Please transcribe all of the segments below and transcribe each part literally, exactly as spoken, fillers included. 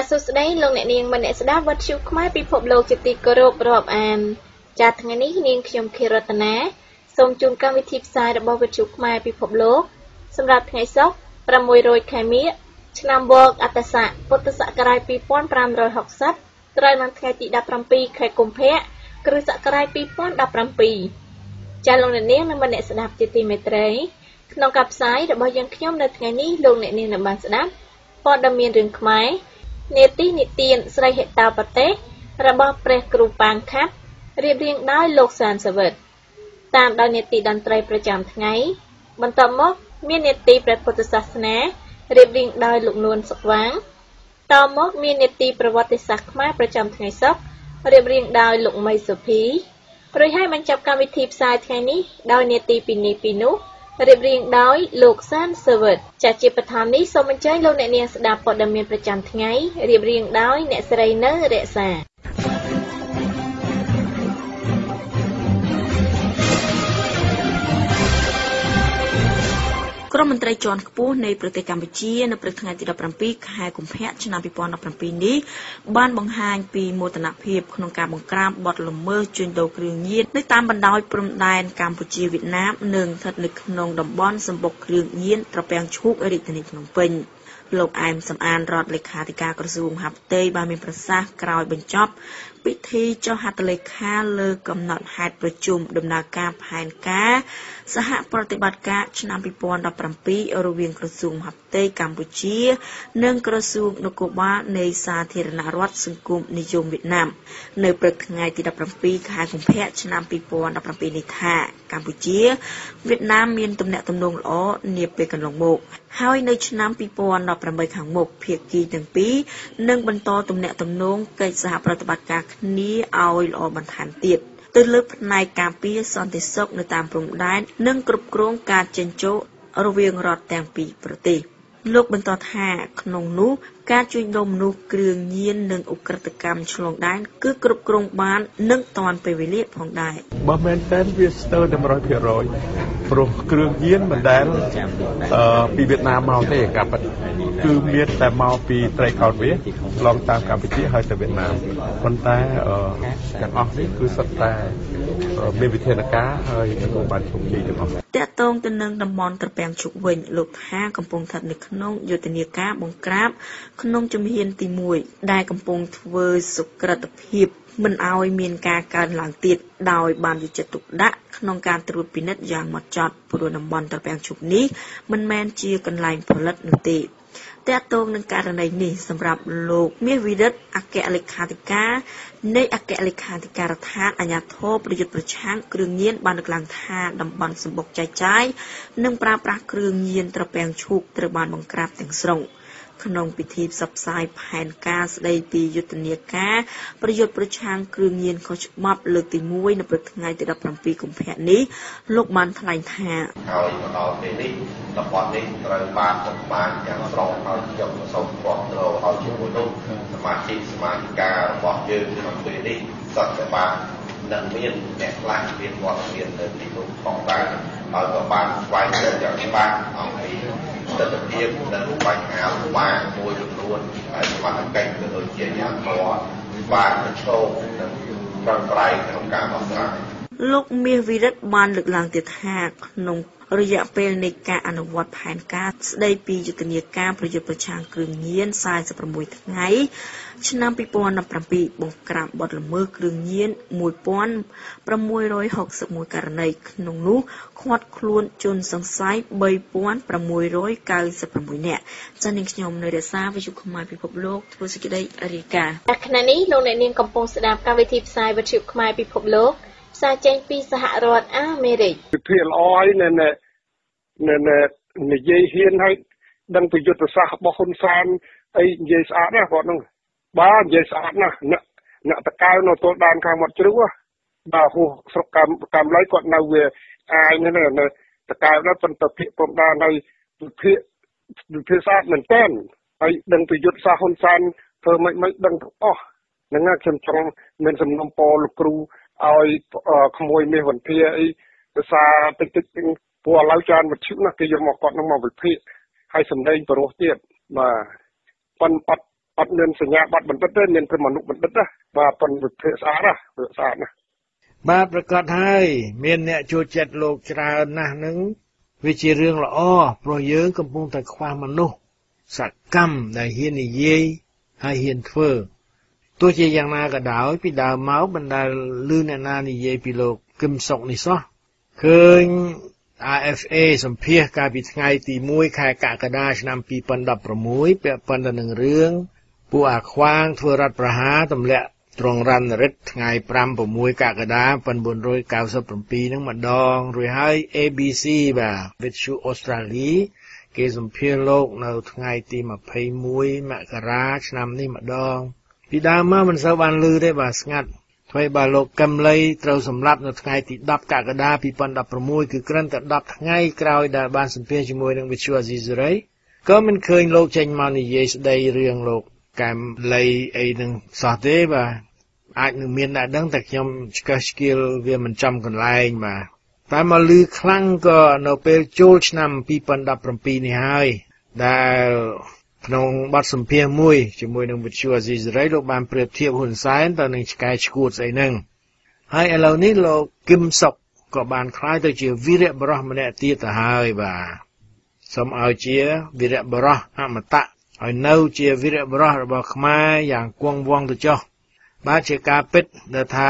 សួស្តីលោកអ្នកនាងមនស្ដាប់វត្តជូខ្មែរពិភពលោកជាទីគោរពរាប់អានចាថ្ងៃនេះនាងខ្ញុំខេរតនាសូមជូនកម្មវិធីផ្សាយរបស់វត្តជូខ្មែរពិភពលោកសម្រាប់ថ្ងៃសុក្រ600ខែមិញឆ្នាំវកអត្តស័កពុទ្ធសករាជ2560ត្រូវនៅថ្ងៃទី17ខែកុម្ភៈគ្រិស្តសករាជ2017ចាលោកអ្នកនាងនិងមនស្ដាប់ជាទីមេត្រីក្នុងការផ្សាយរបស់យើងខ្ញុំនៅថ្ងៃនេះលោកអ្នកនាងនឹងបានស្ដាប់ព័ត៌មានរឿងខ្មែរនេតិនិទានស្រីហេតាប្រទេសរបស់ព្រះគ្រូប៉ាងខាត់រៀបរៀងដោយលោកសានសវិតតាមដោយនេតិតន្ត្រីប្រចាំថ្ងៃបន្ទាប់មកមាននេតិព្រះពុទ្ធសាសនារៀបរៀងដោយលោកនួនសុកវាងតមកមាននេតិប្រវត្តិសាស្ត្រខ្មែរប្រចាំថ្ងៃសុក្ររៀបរៀងដោយលោកមីសុភីរួចហើយបញ្ចប់កម្មវិធីផ្សាយថ្ងៃនេះដោយនេតិពីនេះពីនោះរៀបរៀងដោយលោកសានសវិតចាជាបឋមនេះសូមអញ្ជើញលោកអ្នកនាងស្ដាប់ព័ត៌មានប្រចាំថ្ងៃរៀបរៀងដោយអ្នកស្រីនៅរក្សាក្រុមមន្ត្រីជាន់ខ្ពស់នៃប្រទេសកម្ពុជានៅព្រឹកថ្ងៃទី17ខែកុម្ភៈឆ្នាំ2017នេះបានបង្ហាញពីមោទនភាពក្នុងការបង្ក្រាបបទល្មើសជួញដូរគ្រឿងញៀននៅតាមបណ្ដោយព្រំដែនកម្ពុជាវៀតណាមនិងស្ថិតនៅក្នុងតំបន់សម្បុកគ្រឿងញៀនត្រពាំងឈូករាជធានីភ្នំពេញលោកអែមសំអានរដ្ឋលេខាធិការក្រសួងមហាផ្ទៃបានមានប្រសាសន៍ក្រោយបញ្ចប់ពិធីចុះហត្ថលេខាលើកំណត់ហេតុប្រជុំដំណើរការផែនការសហប្រតិបត្តិការឆ្នាំ2017រវាងក្រសួងមហាផ្ទៃកម្ពុជានិងក្រសួងនគរបាលនៃសាធារណរដ្ឋសង្គមនិយមវៀតណាមនៅព្រឹកថ្ងៃទី17ខែកុម្ភៈឆ្នាំ2017នេះថាកម្ពុជាវៀតណាមមានទំនាក់ទំនងល្អនាពេលកន្លងមកហើយនៅឆ្នាំ2018ខាងមុខភាគីទាំងពីរនឹងបន្តទំនាក់ទំនងកិច្ចសហប្រតិបត្តិការគ្នាឲ្យល្អបន្ថែមទៀតទៅលើផ្នែកការពារសន្តិសុខនៅតាមព្រំដែននិងគ្រប់គ្រងការចិញ្ចោរវាងរដ្ឋទាំងពីរប្រទេសលោកបន្តថាក្នុងនោះការជួញដូរមនុស្សគ្រឿងញៀននិងឧក្រិដ្ឋកម្មឆ្លងដែនគឺគ្រប់គ្រងបាននិងទាន់ពេលវេលាផងដែរបើមែនតើវាស្ទើរតែ one hundred percent ព្រោះគ្រឿងញៀនមិនដែលអឺពីវៀតណាមមកទេកាប់គឺមានតែមកពីត្រីកោណវាឆ្លងតាមកម្ពុជាហើយទៅវៀតណាមប៉ុន្តែអឺទាំងអស់នេះគឺសុទ្ធតែមានវិធានការហើយនឹងបានជោគជ័យទាំងអស់តកតងទៅនឹងតំបន់ត្រពាំងឈុកវិញលោកថាកំពុងស្ថិតនៅក្នុងយុទ្ធនាការបង្ក្រាបក្នុងជំហានទីមួយដែលកំពុងធ្វើសុក្រិតភាពមិនឲ្យមានការកើនឡើងទៀតដោយបានយកចិត្តទុកដាក់ក្នុងការត្រួតពិនិត្យយ៉ាងហ្មត់ចត់ព្រោះតំបន់ត្រពាំងឈុកនេះមិនមែនជាកន្លែងផលិតនោះទេតកតងនឹងករណីនេះសម្រាប់លោកមាសវិរិទ្ធអគ្គលេខាធិការនៃអគ្គលេខាធិការដ្ឋានអាជ្ញាធរប្រយុទ្ធប្រឆាំងគ្រឿងញៀនបានលើកឡើងថាតំបន់សម្បុកចែកចាយនិងប្រើប្រាស់គ្រឿងញៀនត្រពាំងឈូកត្រូវបានបង្ក្រាបទាំងស្រុងក្នុងពិធីផ្សព្វផ្សាយផែនការស្ដីពីយុទ្ធនាការប្រយុទ្ធប្រឆាំងគ្រឿងញៀនខុសច្បាប់លើកទីមួយនៅព្រឹកថ្ងៃទី17កុម្ភៈនេះលោកបានថ្លែងថាហើយមកដល់ពេលនេះតំបន់នេះត្រូវបានសម្បានយ៉ាងស្រុងហើយខ្ញុំសូមគាំទ្រឲ្យជាមួយនោះសមាជិកសមាជិការបស់យើងក្នុងពេលនេះសត្វតែបាននឹងមានអ្នកខ្លះមានវត្តមាននៅទីនោះផងដែរហើយក៏បានស្វែងរកយ៉ាងច្បាស់អំពីទស្សនវិជ្ជានិងបញ្ហាបានមួយចំនួនហើយសមត្ថកិច្ចក៏ដូចជាយ៉ាងធរបានប្រឈមនឹងប្រឹងប្រែងក្នុងការដោះស្រាយលោកមាសវិរិទ្ធបានលើកឡើងទៀតថាក្នុងរយៈពេលនៃការអនុវត្តផែនការស្ដីពីយុទ្ធនាការប្រយុទ្ធប្រឆាំងគ្រឿងញៀន46ថ្ងៃឆ្នាំ2017បង្ក្រាបបទល្មើសគ្រឿងញៀនone thousand six hundred sixty-oneករណីក្នុងនោះឃាត់ខ្លួនជនសង្ស័យthree thousand six hundred ninety-sixនាក់ចា៎នាងខ្ញុំនៅរក្សាវិទ្យុខ្មែរពិភពលោកធ្វើសេចក្តីរាយការណ៍តែខណៈនេះលោកអ្នកនាងកំពុងស្ដាប់កម្មវិធីផ្សាយវិទ្យុខ្មែរពិភពលោកផ្សាយចេញពីសហរដ្ឋអាមេរិកវិធីល្អហើយនៅនៅនិយាយហ៊ានហើយដឹងពីយុទ្ធសាស្ត្ររបស់ហ៊ុនសែនអីនិយាយស្អាតណាស់គាត់នោះបាទនិយាយស្អាតណាស់អ្នកអ្នកតកៅនៅទល់ដែនខាងមាត់ជ្រូកបាទហួសស្រុកកម្មកម្មឡៃគាត់នៅវាអាយនៅនៅតកៅដល់ប៉ុន្តែភាគព្រំដែនហើយវិភាគវិភាគស្អាតមែនតើហើយដឹងពីយុទ្ធសាស្ត្រហ៊ុនសែនធ្វើមិនមិនដឹងទាំងអស់ហ្នឹងខ្ញុំចង់មានសំណុំពរលោកគ្រូឲ្យក្មួយមាសវន្ធាអីភាសាតិចតិចព្រោះឥឡូវចានវិទ្យុណាគេយកមកគាត់នឹងមកវិភាគហើយសម្ដែងបរោះទៀតបាទប៉ុនអត់អត់មានសញ្ញាបត្របណ្ឌិតទេមានតែមនុស្សបណ្ឌិតណាបាទប៉ុនវិភាគស្អាតណាស្អាតណាបាទប្រកាសហើយមានអ្នកចូលចិត្តលោកច្រើនណាស់នឹងវាជារឿងល្អព្រោះយើងកំពុងតែខ្វះមនុស្សសកម្មដែលហ៊ាននិយាយហើយហ៊ានធ្វើទោះជាយ៉ាងណាក៏ដោយពីដើមមកបណ្ដាលឮអ្នកណានិយាយពីលោកគឹមសុកនេះសោះឃើញ R F A សម្ភាសកាលពីថ្ងៃទីមួយខែកក្កដាឆ្នាំពីរពាន់ដប់ប្រាំមួយពាក់ព័ន្ធទៅនឹងរឿងពួកអាខ្វាងធ្វើរដ្ឋប្រហារទម្លាក់ត្រង់រណ្ណរិទ្ធថ្ងៃប្រាំប្រាំមួយកក្កដាmột nghìn bốn trăm chín mươi bảyហ្នឹងម្ដងរួចហើយ A B C បាទវិទ្យុអូស្ត្រាលីគេសម្ភាសលោកនៅថ្ងៃទីยี่สิบเอ็ดមករាឆ្នាំនេះម្ដងពីដើមមកមិនសូវបានឮទេបាទស្ងាត់ថ្មីបើលោកកឹមលីត្រូវសម្លាប់នៅថ្ងៃទីដប់កក្កដាពីរពាន់ដប់ប្រាំមួយគឺគ្រាន់តែដប់ថ្ងៃក្រោយដែលបានសម្ភាសជាមួយនឹងវិទ្យុអាស៊ីសេរីក៏មិនឃើញលោកចេញមកនិយាយស្ដីរឿងលោកកែមលីអីនឹងសោះទេបាទអាចនឹងមានតែដឹងតែខ្ញុំឆ្កឹះឆ្កៀលវាមិនចំកន្លែងបាទតែមកឮខ្លាំងក៏នៅពេលចូលឆ្នាំពីរពាន់ដប់ប្រាំពីរនេះហើយដែលក្នុងបទសម្ភាសន៍មួយជាមួយនឹងវិទ្យុអាស៊ីសេរីលោកបានប្រៀបធៀបហ៊ុនសែនទៅនឹងឆ្កែឆ្កួតស្អីហ្នឹងហើយឥឡូវនេះលោកគឹមសុកក៏បានក្លាយទៅជាវីរៈបរិះម្នាក់ទៀតទៅហើយបាទសូមឲ្យជាវីរៈបរិះអមតៈឲ្យនៅជាវីរៈបរិះរបស់ខ្មែរយ៉ាងគង់វង្សទៅចុះបាទជាការពិតដែលថា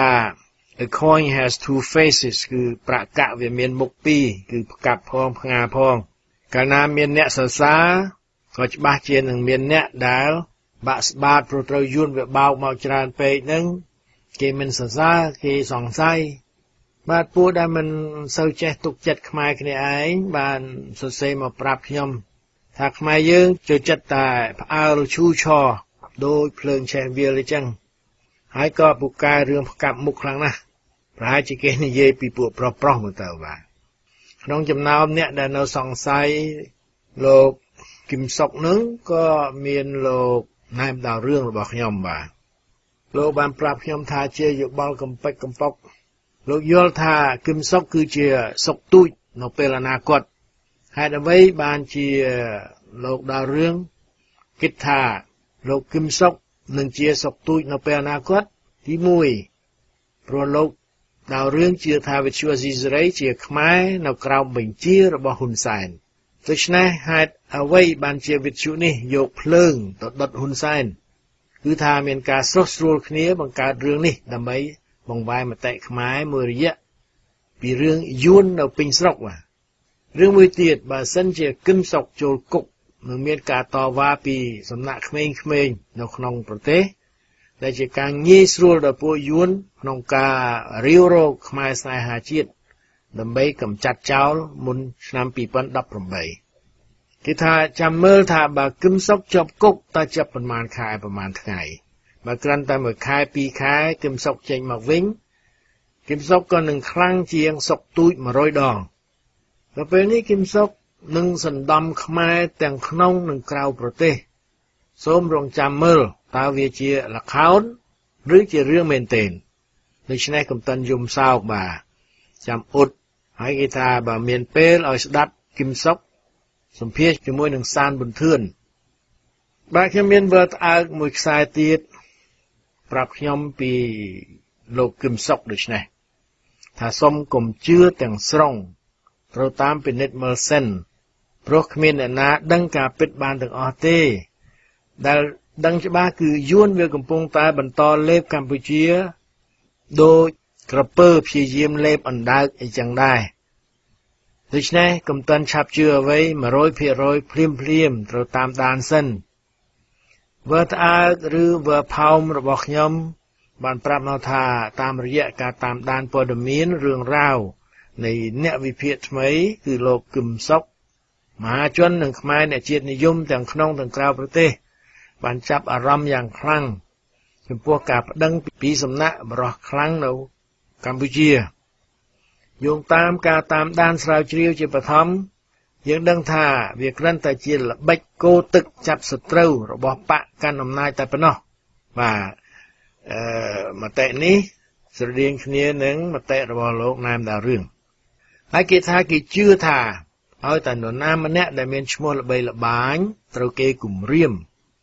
a coin has two faces គឺប្រាក់កាក់វាមានមុខពីរគឺផ្កាប់ផងផ្ងាផងកាលណាមានអ្នកសរសើរក៏ច្បាស់ជានឹងមានអ្នកដែលបាក់ស្បាតព្រោះត្រូវយួនវាបោកមកច្រើនពេកហ្នឹងគេមិនសរសើរគេសង្ស័យបាទពួកដែលមិនសូវចេះទុកចិត្តខ្មែរគ្នាឯងបានសរសេរមកប្រាប់ខ្ញុំថាខ្មែរយើងចូលចិត្តតែផ្អើលឈូឆរដោយភ្លើងឆេះវាលអញ្ចឹងហើយក៏ពូកែរឿងផ្កាប់មុខខ្លាំងណាស់ប្រហែលជាគេនិយាយពីពួកប្រុសប្រុសមកទៅបាទក្នុងចំណោមអ្នកដែលនៅសង្ស័យលោកគឹមសុកនឹងក៏មានលោកណែមដៅរឿងរបស់ខ្ញុំបាទលោកបានប្រាប់ខ្ញុំថាជាយោបល់កំពេចកំប៉ុកលោកយល់ថាគឹមសុកគឺជាសុកទូចនៅពេលអនាគតហេតុអ្វីបានជាលោកដៅរឿងគិតថាលោកគឹមសុកនឹងជាសុកទូចនៅពេលអនាគតទីមួយព្រោះលោកដៅរឿងជឿថាវិទ្យុអាស៊ីសេរីជាខ្មែរនៅក្រោមបញ្ជារបស់ហ៊ុនសែនដូច្នេះហេតុអ្វីបានជាវិទ្យុនេះយកភ្លើងទៅដុតហ៊ុនសែនគឺថាមានការស្រោះស្រួលគ្នាបង្កើតរឿងនេះដើម្បីបង្វែរមតិខ្មែរមួយរយៈពីរឿងយួននៅពេញស្រុកបាទរឿងមួយទៀតបើសិនជាគឹមសុកចូលគុកនឹងមានការតវ៉ាពីសំណាក់ក្មេងៗនៅក្នុងប្រទេសដែលជាការងាយស្រួលដល់ពួកយួនក្នុងការរាវរកខ្មែរស្នេហាជាតិដើម្បីកម្ចាត់ចោលមុនឆ្នាំពីរពាន់ដប់ប្រាំបីគេថាចាំមើលថាបើគឹមសុកជាប់គុកតើចាប់ប្រមាណខែប្រមាណថ្ងៃបើគ្រាន់តែមួយខែពីរខែគឹមសុកចេញមកវិញគឹមសុកក៏នឹងខ្លាំងជាងសុកទូចមួយរយដងដល់ពេលនេះគឹមសុកនឹងសណ្ដំខ្មែរទាំងក្នុងនិងក្រៅប្រទេសសូមរងចាំមើលតើវាជាល្ខោនឬជារឿងមែនទែនដូច្នេះកំតិនយំសោកបាទចាំអ៊ុតហើយគេថាបើមានពេលឲ្យស្ដាប់គឹមសុកសម្ភាសជាមួយនឹងសានប៊ុនធឿនបាទខ្ញុំមានវត្តអើកមួយខ្សែទៀតប្រាប់ខ្ញុំពីលោកគឹមសុកដូចនេះថាសូមកុំជឿទាំងស្រុងត្រូវតាមពិនិត្យមើលសិនព្រោះគ្មានអ្នកណាដឹងការពិតបានទាំងអស់ទេដែលដឹងច្បាស់គឺយួនវាកំពុងតែបន្តលេបកម្ពុជាដោយក្រពើព្យាយាមលេបអណ្ដើកអីចឹងដែរដូច្នេះកុំតាន់ឆាប់ជឿអ្វី một trăm phần trăm ភ្លាមភ្លាមត្រូវតាមដានសិនវើត្អើកឬវើផោមរបស់ខ្ញុំបានប្រាប់មកថាតាមរយៈការតាមដានព័ត៌មានរឿងរ៉ាវនៃអ្នកវិភាគថ្មីគឺលោកគឹមសុកមហាជននិងខ្មែរអ្នកជាតិនិយមទាំងក្នុងទាំងក្រៅប្រទេសបានចាប់អារម្មណ៍យ៉ាងខ្លាំងចំពោះការប្តឹងពីសំណាក់បរិះខ្លាំងនៅកម្ពុជាយោងតាមការតាមដានស្រាវជ្រាវជាបឋមយើងដឹងថាវាគ្រាន់តែជាល្បិចគោទឹកចាប់សត្រូវរបស់បកកាន់អំណាចតែប៉ុណ្ណោះបាទអឺមតិនេះស្រដៀងគ្នានឹងមតិរបស់លោកណែមដារឿងហើយគេថាគេជឿថាឲ្យតែនរណាម្នាក់ដែលមានឈ្មោះល្បីល្បាញត្រូវគេគំរាម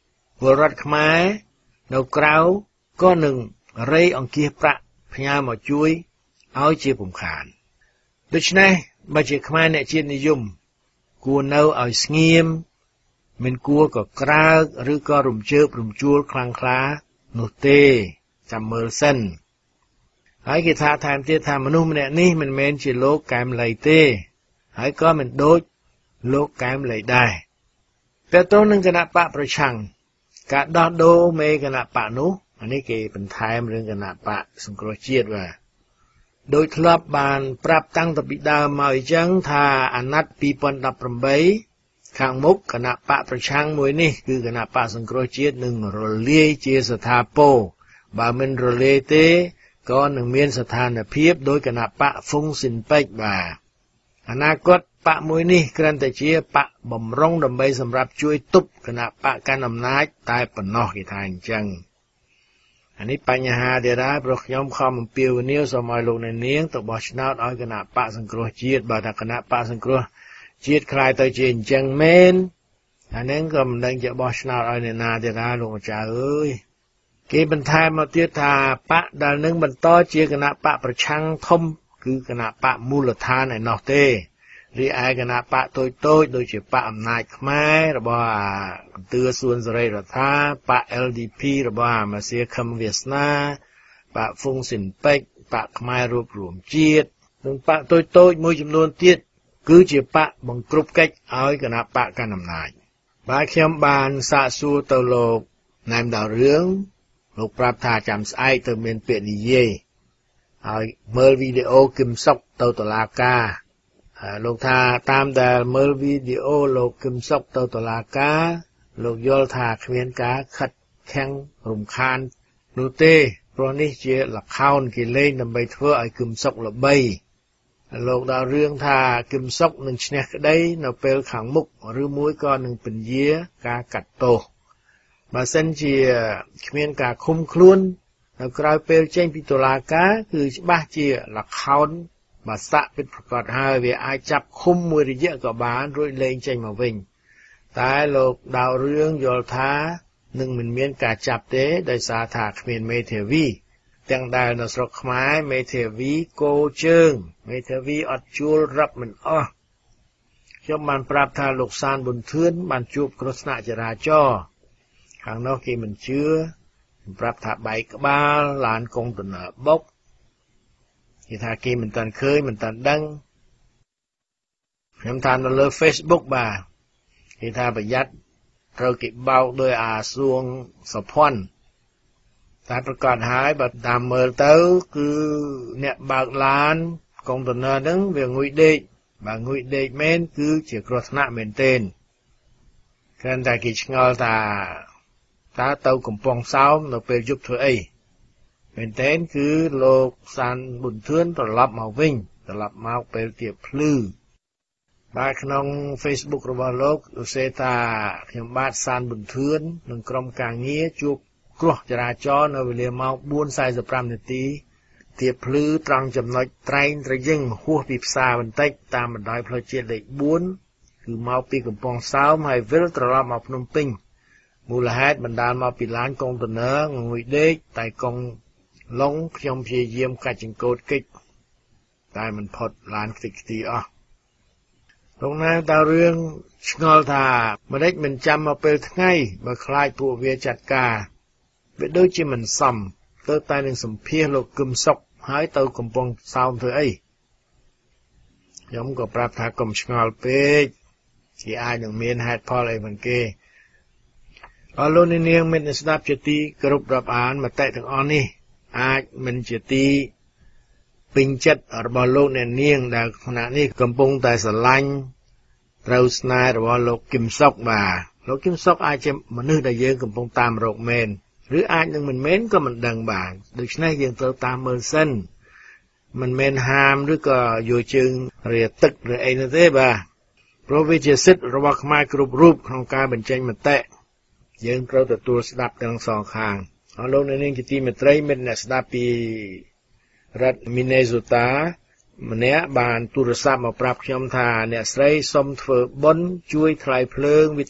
ពលរដ្ឋខ្មែរនៅក្រៅក៏នឹងរៃអង្គាសប្រាក់ផ្ញើមកជួយឲ្យជាពំខានដូច្នេះបើជាខ្មែរអ្នកជាតិនិយមគួរនៅឲ្យស្ងៀមមិនគួរក៏ក្រើកឬក៏រំជើបរំជួលខ្លាំងក្លានោះទេចាំមើលសិនហើយគេថាថែមទៀតថាមនុស្សម្នាក់នេះមិនមែនជាលោកកែមលីទេហើយក៏មិនដូចលោកកែមលីដែរតែទៅនឹងគណៈបកប្រឆាំងការដោះដូរមេគណៈបកនោះអានេះគេបន្ថែមរឿងគណៈបកសង្គ្រោះជាតិว่าដោយធ្លាប់បានប្រាប់តាំងតពីដើមមកអញ្ចឹងថាអាណត្តិពីរពាន់ដប់ប្រាំបីខាងមុខគណៈបកប្រឆាំងមួយនេះគឺគណៈបកសង្គ្រោះជាតិនឹងរលាយជាស្ថាពរបើមិនរលាយទេក៏នឹងមានស្ថានភាពដោយគណៈបកហ្វុងស៊ិនពេចបាទអនាគតបកមួយនេះគ្រាន់តែជាបកបំរុងដើម្បីសម្រាប់ជួយទប់គណៈបកកាន់អំណាចតែប៉ុណ្ណោះគេថាអញ្ចឹងអានេះបញ្ហាដែលដែរព្រោះខ្ញុំខំអំពាវនាវសូមឲ្យលោកអ្នកនាងទៅបោះឆ្នោតឲ្យគណៈបកសង្គ្រោះជាតិបើថាគណៈបកសង្គ្រោះជាតិខ្លាយទៅជាអញ្ចឹងមែនអានឹងក៏មិនដឹងជាបោះឆ្នោតឲ្យអ្នកណាទៀតដែរលោកម្ចាស់អើយគេបន្ថែមមកទៀតថាបកដែលនឹងបន្តជាគណៈបកប្រឆាំងធំគឺគណៈបកមូលដ្ឋានឯណោះទេរីឯគណៈបកតូចតូចដូចជាបកអំណាចខ្មែររបស់អាទឿសួនសេរីរដ្ឋាបក แอล ดี พี របស់អាម៉ាស៊ីខឹមវាសនាបកហ្វុងស៊ិនពេចបកខ្មែររួបរวมជាតិនិងបកតូចតូចមួយចំនួនទៀតគឺជាបកបង្ក្រប់កិច្ចឲ្យគណៈបកកាន់អំណាចបាទខ្ញុំបានសាកសួរទៅលោកណែមដៅរឿងលោកប្រាប់ថាចាំស្អែកទៅមានពាក្យនិយាយហើយមើលវីដេអូគឹមសុកទៅតុលាការលោកថាតាមដែលមើលវីដេអូលោកគឹមសុកទៅតុលាការលោកយល់ថាគ្មានការខិតខាំងរំខាននោះទេព្រោះនេះជាល្ខោនគេលេងដើម្បីធ្វើឲ្យគឹមសុកល្បីលោកដល់រឿងថាគឹមសុកនឹងឈ្នះក្តីនៅពេលខាងមុខឬមួយក៏នឹងពន្យាការកាត់ទោសបើសិនជាគ្មានការឃុំខ្លួននៅក្រៅពេលចេញពីតុលាការគឺច្បាស់ជាល្ខោនបាសាក់ពិតប្រាកដហើយវាអាចចាប់ឃុំមួយរយៈក៏បានរួចលែងចេញមកវិញតែលោកដៅរឿងយល់ថានឹងមិនមានការចាប់ទេដោយសារថាគ្មានមេធាវីទាំងដែលនៅស្រុកខ្មែរមេធាវីគោជើងមេធាវីអត់ជួលរាប់មិនអស់ខ្ញុំបានប្រាប់ថាលោកសានប៊ុនធឿនបានជួបគ្រោះថ្នាក់ចរាចរណ៍ខាងនោះគេមិនជឿប្រាប់ថាបែកក្បាលឡានកុងតឺន័របុកគេថាគេមិនតាន់ឃើញមិនតាន់ដឹងខ្ញុំថានៅលើ Facebook បាទគេថាប្រយ័ត្នត្រូវគេបោកដោយអាសួងសុភ័ណ្ឌតែប្រកាសហើយបើតាមមើលទៅគឺអ្នកបើកឡានកុងតឺន័រហ្នឹងវាងុយដេកបើងុយដេកមែនគឺជាគ្រោះថ្នាក់មែនទែនគ្រាន់តែគេឆ្ងល់ថាតើទៅកំពង់សោមនៅពេលយប់ធ្វើអីមែនទែនគឺលោកសានប៊ុនធឿនត្រឡប់មកវិញត្រឡប់មកពេលទៀបភ្លឺបាទក្នុង Facebook របស់លោកលោកសេថាខ្ញុំបាទសានប៊ុនធឿននិងក្រុមការងារជួបគ្រោះចរាចរណ៍នៅវេលាម៉ោង បួនសាយប្រាំ នាទីទៀបភ្លឺត្រង់ចំណុចត្រែងត្រយឹងហួសពីផ្សារបន្តិចតាមបណ្ដោយផ្លូវជាតិលេខ បួនគឺមកពីកំពង់សោមហើយវិលត្រឡប់មកភ្នំពេញមូលហេតុបណ្ដាលមកពីឡានកុងតឺន័รงុយដេកតែកុងឡុងខ្ញុំព្យាយាមកាច់ចង្កូតកិច្ចតែមិនផុតឡានខ្ទេចខ្ទីអស់លោកណាតើរឿងឆ្ងល់ថាម្ដេចមិនចាំមកពេលថ្ងៃបើខ្លាចពួកវាចាត់ការវាដូចជាមិនសមទៅតែនឹងសម្ភាសលោកគឹមសុកហើយទៅកំពង់សោមធ្វើអីខ្ញុំក៏ប្រាប់ថាកុំឆ្ងល់ពេកជាអាចនឹងមានហេតុផលអីមិនគេអរលោកនាងមិត្តស្ដាប់ជាទីគោរពរាប់អានមតិទាំងអស់នេះអាចមិនជាទីពេញចិត្តរបស់លោកអ្នកនាងដែលខណៈនេះកំពុងតែស្រឡាញ់ត្រូវស្នេហ៍របស់លោកគឹមសុកបាទលោកគឹមសុកអាចជាមនុស្សដែលយើងកំពុងតាមរកមែនឬអាចនឹងមិនមែនក៏មិនដឹងបាទដូច្នេះយើងត្រូវតាមមើលសិនមិនមែនហាមឬក៏យកជើងរាទឹកឬអីនោះទេបាទព្រោះវាជាសិទ្ធិរបស់ខ្មែរគ្រប់រូបក្នុងការបញ្ចេញមតិយើងត្រូវទទួលស្ដាប់ទាំងសងខាងអរលោកអ្នកនាងជាទីមេត្រីមិត្តអ្នកស្ដាប់ពីរដ្ឋមីនេសូតាម្នាក់បានទូរស័ព្ទមកប្រាប់ខ្ញុំថាអ្នកស្រីសុំធ្វើបុណ្យជួយថ្លៃភ្លើងវិទ្យុ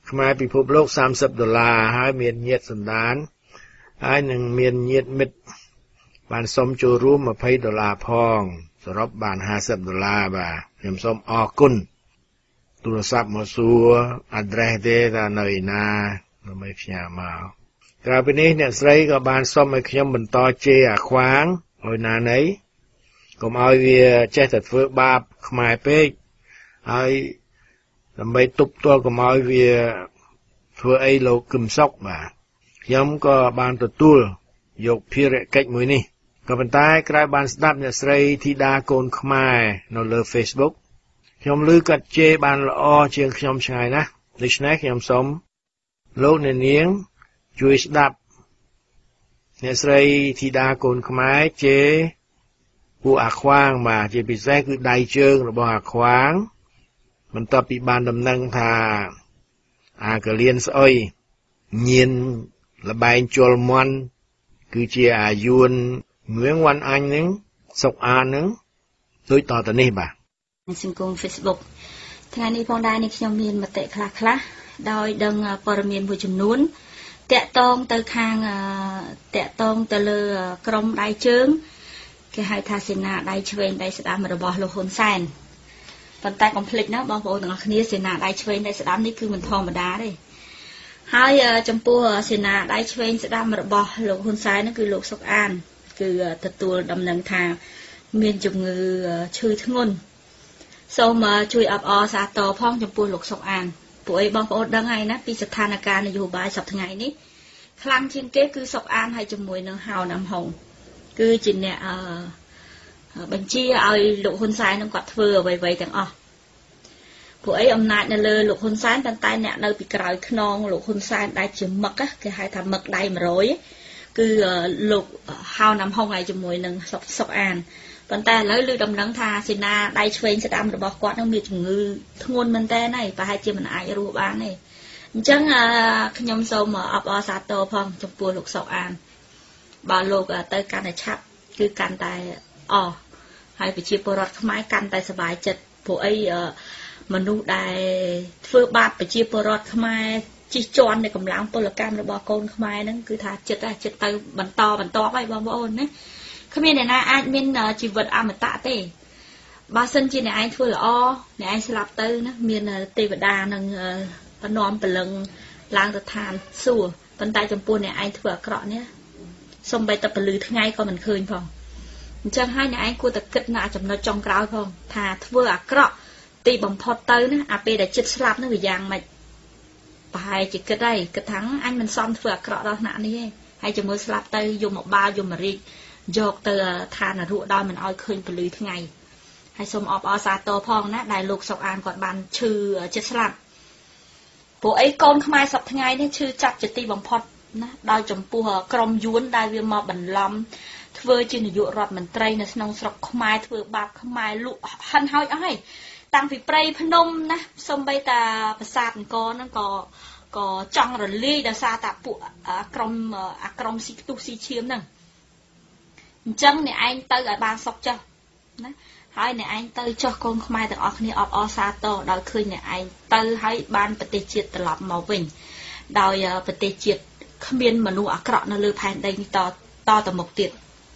ខ្មែរពិភពលោកសាមសិបដុល្លារហើយមានញាតិសន្តានហើយនឹងមានញាតិមិត្តបានសុំចូលរួមยี่สิบដុល្លារផងសរុបបានห้าสิบដុល្លារបាទខ្ញុំសូមអរគុណទូរស័ព្ទមកសួរ address ទេថានៅឯណាដើម្បីផ្ញើមកក្រៅពីនេះអ្នកស្រីក៏បានសុំឲ្យខ្ញុំបន្តជេរអាខ្វាងឲ្យណាណីកុំឲ្យវាចេះតែធ្វើបាបខ្មែរពេកហើយដើម្បីទប់ទល់កុំឲ្យវាធ្វើអីលោកគឹមសុកបាទខ្ញុំក៏បានទទួលយកភារកិច្ចមួយនេះក៏ប៉ុន្តែក្រោយបានស្ដាប់អ្នកស្រីធីតាកូនខ្មែរនៅលើ Facebook ខ្ញុំឮគាត់ជេរបានល្អជាងខ្ញុំឆ្ងាយណាស់ដូច្នេះខ្ញុំសូមលោកអ្នកនាងជួយស្ដាប់អ្នកស្រីធីតាកូនខ្មែរជេរពួកអាខ្វាងបាទជាពិសេសគឺដៃជើងរបស់អាខ្វាងបន្ទាប់ពីបានដំណឹងថាអាកលៀនស្អុយញៀនលបែងជលមន់គឺជាអាយួនងឿងវ៉ាន់អញនឹងសុកអាននឹងដូចតទៅនេះបាទសង្គម Facebook ថ្ងៃនេះផងដែរនេះខ្ញុំមានមតិខ្លះខ្លះដោយដឹងព័ត៌មានមួយចំនួនតាក់ទងទៅខាងតាក់ទងទៅលើក្រមដៃជើងគេហៅថាសេនាដៃឆ្វេងដៃស្ដាំរបស់លោកហ៊ុនសែនប៉ុន្តែកុំភ្លេចណាបងប្អូនទាំងអស់គ្នាសេនាដៃឆ្វេងដៃស្ដាំនេះគឺមិនធម្មតាទេហើយចំពោះសេនាដៃឆ្វេងស្ដាំរបស់លោកហ៊ុនសែននោះគឺលោកសុកអានគឺទទួលដំណឹងថាមានជំងឺឈឺធ្ងន់សូមជួយអបអរសាទរផងចំពោះលោកសុកអានពួកអីបងប្អូនដឹងហើយណាពីស្ថានភាពនយោបាយសប្តាហ៍ថ្ងៃនេះខ្លាំងជាងគេគឺសុកអានហើយជាមួយនឹងហៅណាំហុងគឺជាអ្នកអឺបញ្ជាឲ្យលោកហ៊ុនសែននឹងគាត់ធ្វើអ្វីៗទាំងអស់ពួកអីអំណាចនៅលើលោកហ៊ុនសែនប៉ុន្តែអ្នកនៅពីក្រោយខ្នងលោកហ៊ុនសែនដែលជាមឹកគេហៅថាមឹកដៃមួយរយគឺលោកហៅណាំហុងហើយជាមួយនឹងសុកសុកអានប៉ុន្តែឥឡូវលើដំណឹងថាសេនាដៃឆ្វេងស្ដាំរបស់គាត់នឹងមានជំងឺធ្ងន់មែនតើហើយប្រហែលជាមិនអាចរស់បានទេអញ្ចឹងខ្ញុំសូមអបអរសាទរផងចំពោះលោកសុកអានបើលោកទៅកាន់តែឆាប់គឺកាន់តែអស់ហើយប្រជាពលរដ្ឋខ្មែរកាន់តែសប្បាយចិត្តព្រោះអីមនុស្សដែលធ្វើបាបប្រជាពលរដ្ឋខ្មែរជិះជាន់នៃកម្លាំងពលកម្មរបស់កូនខ្មែរហ្នឹងគឺថាចិត្តចិត្តទៅបន្តបន្តហើយបងប្អូនណាគ្មានអ្នកណាអាចមានជីវិតអមតៈទេបើសិនជាអ្នកឯងធ្វើល្អអ្នកឯងស្លាប់ទៅណាមានទេវតានឹងប្រណំព្រលឹងឡើងទៅឋានសួគ៌ប៉ុន្តែចំពោះអ្នកឯងធ្វើអាក្រក់នេះសំបីតែពលឺថ្ងៃក៏មិនឃើញផងអញ្ចឹងហើយអ្នកឯងគួរតែគិតនៅចំណុចចុងក្រោយផងថាធ្វើអាក្រក់ទីបំផុតទៅណាអាពេលដែលចិត្តស្លាប់នោះវាយ៉ាងម៉េចប្រហែលជាគិតហើយគិតថាអញមិនសមធ្វើអាក្រក់ដល់ថ្នាក់នេះទេហើយចាំមើលស្លាប់ទៅយមបាលយមរាជយកទៅឋាននរកដោយមិនឲ្យឃើញពលឺថ្ងៃហើយសូមអបអរសាទរផងណាដែលលោកសុកអានគាត់បានឈឺចិត្តស្លាប់ព្រោះអីកូនខ្មែរសប្តាហ៍ថ្ងៃនេះឈឺចាប់ជាទីបំផុតណាដោយចំពោះក្រមយួនដែលវាមកបន្លំធ្វើជានាយករដ្ឋមន្ត្រីនៅក្នុងស្រុកខ្មែរធ្វើបាបខ្មែរលក់ហិនហោចអស់ហើយតាំងពីព្រៃភ្នំណាសំបីតាប្រាសាទអង្គរហ្នឹងក៏ក៏ចង់រលាយដោយសារតាពួកក្រមអាក្រមស៊ីខ្ទុះស៊ីឈាមហ្នឹងអញ្ចឹងអ្នកឯងទៅឲ្យបានសុខចុះណាហើយអ្នកឯងទៅចុះកូនខ្មែរទាំងអស់គ្នាអបអរសាទរដោយឃើញអ្នកឯងទៅឲ្យបានប្រទេសជាតិត្រឡប់មកវិញដោយប្រទេសជាតិគ្មានមនុស្សអាក្រក់នៅលើផែនដីនេះតតទៅមុខទៀត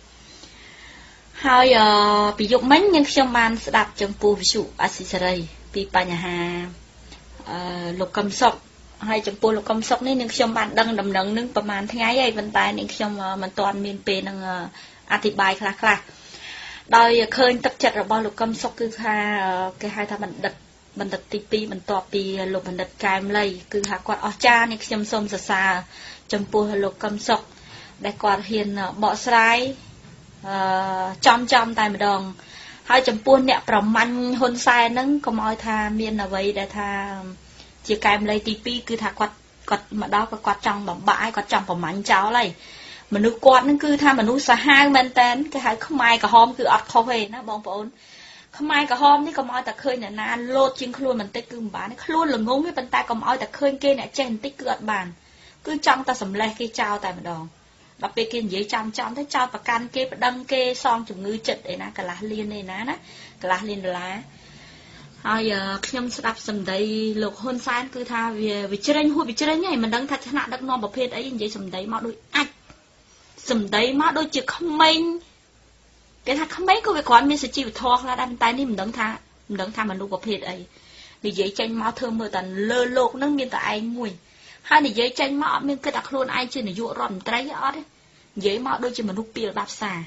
ហើយពីយប់មិញយើងខ្ញុំបានស្ដាប់ចំពោះវិទ្យុអាស៊ីសេរីពីបញ្ហាអឺលោកកឹមសុខហើយចំពោះលោកកឹមសុខនេះនាងខ្ញុំបានដឹងដំណឹងនឹងប្រហែលថ្ងៃហើយប៉ុន្តែនាងខ្ញុំមិនទាន់មានពេលនឹងអធិប្បាយខ្លះខ្លះដោយឃើញទឹកចិត្តរបស់លោកកឹមសុខគឺថាគេហៅថាបណ្ឌិតបណ្ឌិតទីពីរបន្ទាប់ពីលោកបណ្ឌិតកែមលីគឺថាគាត់អស្ចារ្យនាងខ្ញុំសូមសរសើរចំពោះលោកកឹមសុខដែលគាត់ហ៊ានបកស្រាយអឺចំចំតែម្ដងហើយចំពោះអ្នកប្រមាញ់ហ៊ុនសែនហ្នឹងកុំឲ្យថាមានអ្វីដែលថាជាកែមលីទីពីរគឺថាគាត់គាត់មកដល់ក៏គាត់ចង់បំបាក់ហើយគាត់ចង់ប្រមាញ់ចោលហើយមនុស្សគាត់ហ្នឹងគឺថាមនុស្សសាហាវមែនតែនគេហៅខ្មែរក្រហមគឺអត់ខុសទេណាបងប្អូនខ្មែរក្រហមនេះកុំឲ្យតែឃើញអ្នកណាលោតជាងខ្លួនបន្តិចគឺមិនបានខ្លួនល្ងងទេប៉ុន្តែកុំឲ្យតែឃើញគេអ្នកចេះបន្តិចគឺអត់បានគឺចង់តែសម្លេះគេចោលតែម្ដងដល់ពេលគេនិយាយចាំចាំទៅចោលប្រកាន់គេប្តឹងគេសងជំងឺចិត្តឯណាកន្លះលានឯណាណាកន្លះលានដុល្លារហើយខ្ញុំស្ដាប់សម្ដីលោកហ៊ុនសែនគឺថាវាវិជ្រេញហួសវិជ្រេញហើយមិនដឹងថាថ្នាក់ដឹកនាំប្រភេទអីនិយាយសម្ដីមកដូចអាចសម្ដីមកដូចជាក្មេងគេថាក្មេងក៏វាគ្រាន់មានសុជីវធម៌ខ្លះដែរតែនេះមិនដឹងថាមិនដឹងថាមនុស្សប្រភេទអីនិយាយចេញមកធ្វើមើលតែលើលោកនឹងមានតែឯងមួយហើយនិយាយចេញមកអត់មានគិតថាខ្លួនឯងជានាយករដ្ឋមន្ត្រីអត់ទេនិយាយមកដូចជាមនុស្សពីលបាប់សា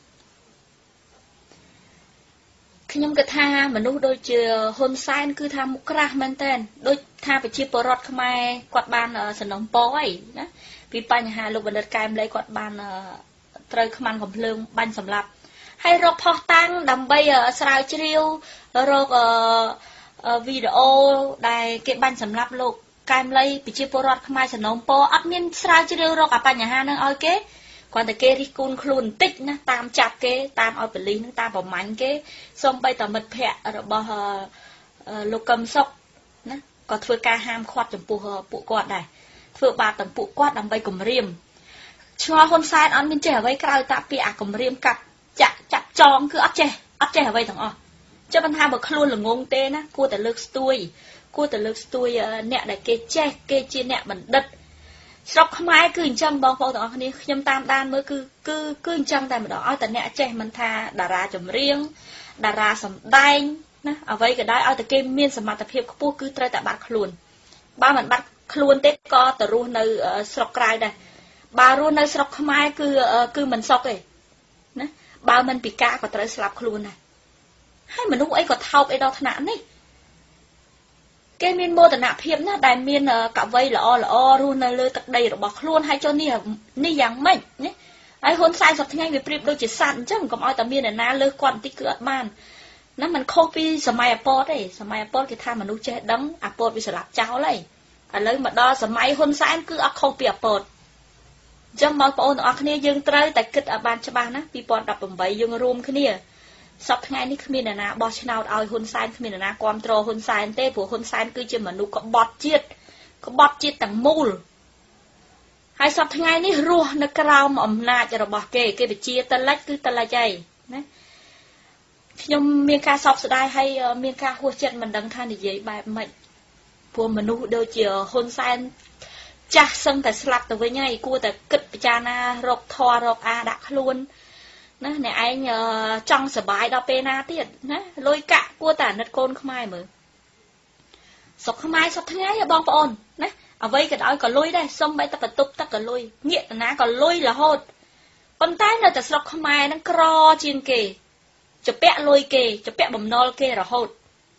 ខ្ញុំគិតថាមនុស្សដូចជាហ៊ុនសែនគឺថាមុខក្រាស់មែនតើដូចថាប្រជាពលរដ្ឋខ្មែរគាត់បានសំណុំពរអីណាពីបញ្ហាលោកបណ្ឌិតកែមលីគាត់បានត្រូវខ្មាំងកំភ្លើងបាញ់សម្លាប់ហើយរកផុសតាំងដើម្បីស្រាវជ្រាវរកវីដេអូដែលគេបាញ់សម្លាប់លោកកែមលីប្រជាពលរដ្ឋខ្មែរសំណុំពរអត់មានស្រាវជ្រាវរកអាបញ្ហាហ្នឹងឲ្យគេគាត់តែគេរិះគន់ខ្លួនបន្តិចណាតាមចាប់គេតាមឲ្យប៉ូលីសហ្នឹងតាមប្រមាញ់គេសូម្បីតែមិត្តភ័ក្តិរបស់លោកកឹមសុខណាក៏ធ្វើការហាមឃាត់ចំពោះពួកគាត់ដែរធ្វើបាបទាំងពួកគាត់ដើម្បីគំរាមឆ្ងល់ហ៊ុនសែនអត់មានចេះអ្វីក្រៅតែពីអាគំរាមកាត់ចាក់ចាប់ចងគឺអត់ចេះអត់ចេះអ្វីទាំងអស់ចុះមិនថាបើខ្លួនល្ងងទេណាគួរតែលើកស្ទួយគួរតែលើកស្ទួយអ្នកដែលគេចេះគេជាអ្នកបណ្ឌិតស្រុកខ្មែរគឺអញ្ចឹងបងប្អូនទាំងអស់គ្នាខ្ញុំតាមដានមើលគឺគឺគឺអញ្ចឹងតែម្ដងឲ្យតែអ្នកចេះមិនថាតារាចម្រៀងតារាសម្ដែងណាអ្វីក៏ដោយឲ្យតែគេមានសមត្ថភាពខ្ពស់គឺត្រូវតែបាត់ខ្លួនបើមិនបាត់ខ្លួនទេក៏ទៅរស់នៅស្រុកក្រៅដែរបើរស់នៅស្រុកខ្មែរគឺគឺមិនសុខទេណាបើមិនពិការក៏ត្រូវស្លាប់ខ្លួនដែរហើយមនុស្សអីក៏ថោកអីដល់ថ្នាក់នេះគេមានមោទនភាពណាដែលមានកវីល្អល្អរស់នៅលើទឹកដីរបស់ខ្លួនហើយចុះនេះនេះយ៉ាងម៉េចណាហើយហ៊ុនសែនសប្តាហ៍ថ្ងៃវាប្រៀបដូចជាសត្វអញ្ចឹងកុំឲ្យតែមានអ្នកណាលើសគាត់បន្តិចគឺអត់បានណាมันខុសពីសម័យអពតទេសម័យអពតគេថាមនុស្សចេះដឹងអពតវាស្លាប់ចោលហើយឥឡូវមកដល់សម័យហ៊ុនសែនគឺអត់ខុសពីអពតអញ្ចឹងបងប្អូនទាំងអស់គ្នាយើងត្រូវតែគិតឲ្យបានច្បាស់ណាពីរពាន់ដប់ប្រាំបីយើងរួមគ្នាសប្តាហ៍ថ្ងៃនេះគ្មានអ្នកណាបោះឆ្នោតឲ្យហ៊ុនសែនគ្មានអ្នកណាគ្រប់គ្រងហ៊ុនសែនទេព្រោះហ៊ុនសែនគឺជាមនុស្សក្បត់ជាតិក្បត់ជាតិទាំងមូលហើយសប្តាហ៍ថ្ងៃនេះរស់នៅក្រោមអំណាចរបស់គេគេបជាតលិចគឺតលិចហើយណាខ្ញុំមានការសោកស្ដាយហើយមានការហួសចិត្តមិនដឹងថានិយាយបែបម៉េចព្រោះមនុស្សដូចជាហ៊ុនសែនចាស់សឹងតែស្លាប់ទៅវិញហើយគួរតែគិតពិចារណារកធររកអាដាក់ខ្លួនណាអ្នកឯងចង់សុបាយដល់ពេលណាទៀតណាលុយកាក់គួរតែអាណិតកូនខ្មែរមើលសុខខ្មែរសុខថ្ងៃបងប្អូនណាអ្វីក៏ដោយក៏លុយដែរសុំបីតែបន្ទប់ទឹកក៏លុយងាកតាណាក៏លុយរហូតប៉ុន្តែនៅតែស្រុកខ្មែរហ្នឹងក្រជាងគេចពាក់លុយគេចពាក់បំណុលគេរហូត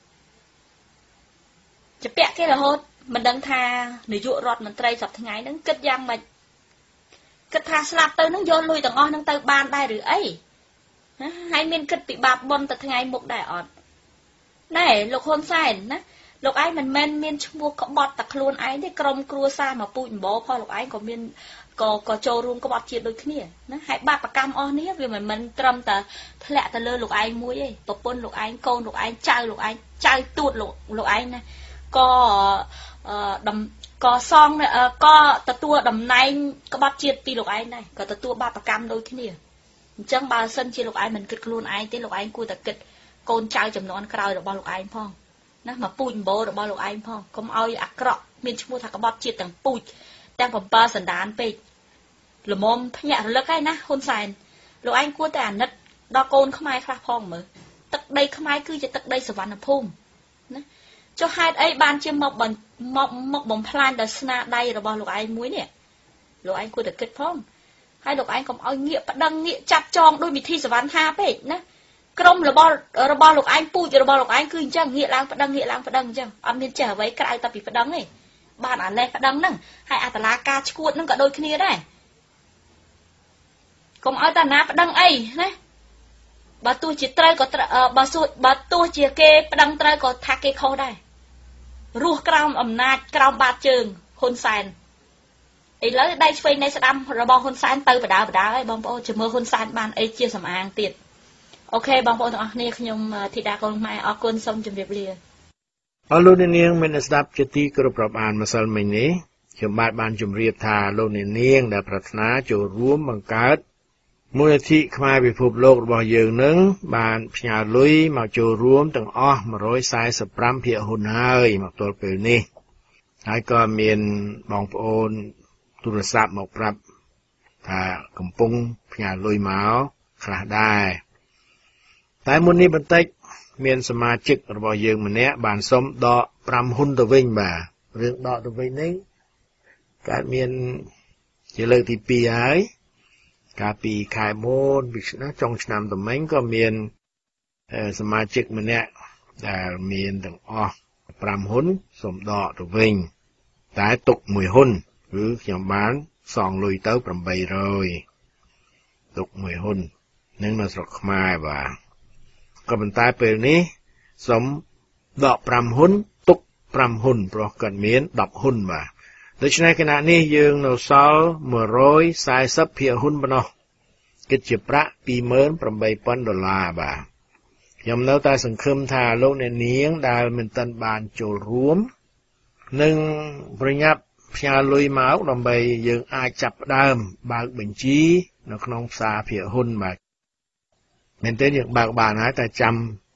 ចពាក់គេរហូតមិនដឹងថានាយករដ្ឋមន្ត្រីសប្តាហ៍ថ្ងៃហ្នឹងគិតយ៉ាងម៉េចគិតថាស្លាប់ទៅនឹងយកលុយទាំងអស់នឹងទៅបានដែរឬអីណាហើយមានគិតពីបាបបុណ្យទៅថ្ងៃមុខដែរអត់ណែលោកហ៊ុនសែនណាលោកឯងមិនមែនមានឈ្មោះក្បត់តែខ្លួនឯងទេក្រុមគ្រួសារមកពូជអម្បោផងលោកឯងក៏មានក៏ក៏ចូលរួមក្បត់ជាតិដូចគ្នាណាហើយបាបកម្មអស់នេះវាមិនមែនត្រឹមតែធ្លាក់ទៅលើលោកឯងមួយទេប្រពន្ធលោកឯងកូនលោកឯងចៅលោកឯងចៅទួតលោកលោកឯងណាក៏អឺក៏សងក៏ទទួលតំណែងក្បត់ជាតិពីលោកឯងដែរក៏ទទួលបាបកម្មដូចគ្នាអញ្ចឹងបើសិនជាលោកឯងមិនគិតខ្លួនឯងទេលោកឯងគួរតែគិតកូនចៅចំនួនក្រោយរបស់លោកឯងផងណាមកពូជអម្បូររបស់លោកឯងផងកុំឲ្យអាក្រក់មានឈ្មោះថាក្បត់ជាតិទាំងពូជទាំងបំពើសណ្ដានពេកល្មមភ្ញាក់រលឹកហើយណាហ៊ុនសែនលោកឯងគួរតែអាណិតដល់កូនខ្មែរខ្លះផងមើលទឹកដីខ្មែរគឺជាទឹកដីសវណ្ណភូមិណាចុះហេតុអីបានជាមកមកមកបំផ្លាញដល់ស្នាដៃរបស់លោកឯងមួយនេះលោកឯងគួរតែគិតផងហើយលោកឯងកុំឲ្យងាកប្តឹងងាកចាប់ចងដោយវិធីសវណ្ណថាពេកណាក្រុមរបស់របស់លោកឯងពូជរបស់លោកឯងគឺអញ្ចឹងងាកឡើងប្តឹងងាកឡើងប្តឹងអញ្ចឹងអត់មានចេះអ្វីក្រៅតែពីប្តឹងទេបានអាលេះប្តឹងហ្នឹងហើយអតឡាការឈួតហ្នឹងក៏ដូចគ្នាដែរកុំឲ្យតាណាប្តឹងអីណាបើទោះជាត្រូវក៏បើសួរបើទោះជាគេប្តឹងត្រូវក៏ថាគេខុសដែររស់ក្រោមអំណាចក្រោមបាតជើងហ៊ុនសែនឥឡូវដៃឆ្វេងនៃស្ដាំរបស់ហ៊ុនសែនទៅបដាបដាហើយបងប្អូនជាមើលហ៊ុនសែនបានអីជាសម្អាងទៀតអូខេបងប្អូនទាំងអស់គ្នាខ្ញុំធីតាកូនខ្មែរអរគុណសូមជម្រាបលាអរលោកនាងមានស្ដាប់ជាទីគោរពរាប់អានម្សិលមិញនេះខ្ញុំបាទបានជម្រាបថាលោកនាងដែលប្រាថ្នាចូលរួមបង្កើតមូលនិធិខ្មែរពិភពលោករបស់យើងនឹងបានផ្ញើលុយមកចូលរួមទាំងអស់one hundred forty-fiveភាគហ៊ុនហើយមកទល់ពេលនេះហើយក៏មានបងប្អូនទូរស័ព្ទមកប្រាប់ថាកំពុងផ្ញើលុយមកខ្លះដែរតែមុននេះបន្តិចមានសមាជិករបស់យើងម្នាក់បានសុំដកfiveហ៊ុនទៅវិញបាទរឿងដកទៅវិញនេះកើតមានជាលើកទីtwoហើយកាលពីខែមុនពីឆ្នាំចុងឆ្នាំទៅមិញក៏មានសមាជិកម្នាក់ដែលមានទាំងអស់fiveហ៊ុនសុំដកទៅវិញតែទុកoneហ៊ុនគឺខ្ញុំបានសងលុយទៅeight hundredទុកoneហ៊ុននឹងនៅស្រុកខ្មែរបាទក៏ប៉ុន្តែពេលនេះសុំដកfiveហ៊ុនទុកfiveហ៊ុនព្រោះគាត់មានtenហ៊ុនបាទដូច្នេះគណៈនេះយើងនៅសល់one hundred fortyភាគហ៊ុនប៉ុណ្ណោះគិតជាប្រាក់two eight thousandដុល្លារបាទខ្ញុំនៅតែសង្ឃឹមថាលោកអ្នកនាងដែលមិនទាន់បានចូលរួមនឹងប្រញាប់ផ្ញើលុយមកដើម្បីយើងអាចចាប់ផ្ដើមបើកបញ្ជីនៅក្នុងផ្សារភាគហ៊ុនបាទមែនទេយើងបើកបានហើយតែចាំ